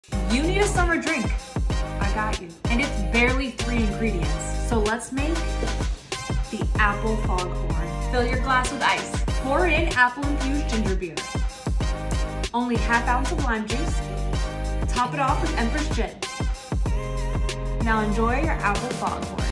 You need a summer drink. I got you. And it's barely 3 ingredients. So let's make the apple foghorn. Fill your glass with ice. Pour in apple infused ginger beer. Only ½ ounce of lime juice. Top it off with Empress Gin. Now enjoy your apple foghorn.